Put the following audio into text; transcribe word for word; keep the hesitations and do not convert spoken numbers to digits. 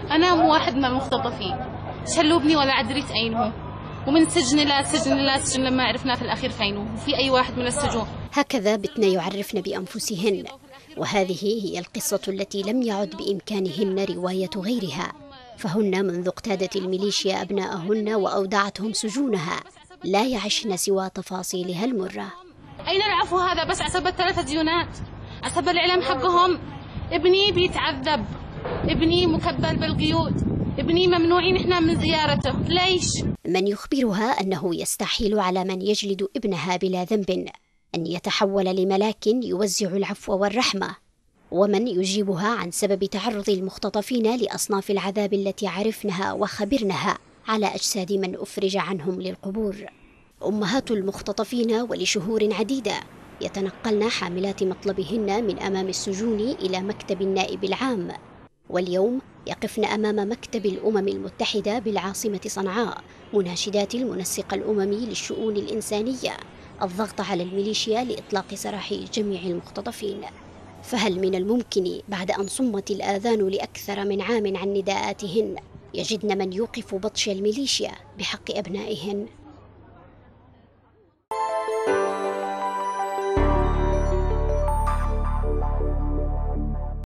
أنا مو واحد من المختطفين، شلوبني ولا عدريت أين هو، ومن سجن لا سجن لا سجن لما عرفنا في الأخير فينه وفي أي واحد من السجون. هكذا بتن يعرفن بأنفسهن، وهذه هي القصة التي لم يعد بإمكانهن رواية غيرها، فهن منذ اقتادت الميليشيا أبناءهن وأودعتهم سجونها لا يعشن سوى تفاصيلها المرة. أين العفو هذا؟ بس عسب الثلاث ديونات، عسب الإعلام حقهم. ابني بيتعذب، ابني مكبل بالقيود، ابني ممنوعين احنا من زيارته، ليش؟ من يخبرها أنه يستحيل على من يجلد ابنها بلا ذنب أن يتحول لملاك يوزع العفو والرحمة، ومن يجيبها عن سبب تعرض المختطفين لأصناف العذاب التي عرفنها وخبرنها على أجساد من أفرج عنهم للقبور. أمهات المختطفين ولشهور عديدة يتنقلن حاملات مطلبهن من أمام السجون إلى مكتب النائب العام، واليوم يقفن أمام مكتب الأمم المتحدة بالعاصمة صنعاء مناشدات المنسق الأممي للشؤون الإنسانية الضغط على الميليشيا لإطلاق سراح جميع المختطفين. فهل من الممكن بعد أن صمت الآذان لأكثر من عام عن نداءاتهن يجدن من يوقف بطش الميليشيا بحق أبنائهن؟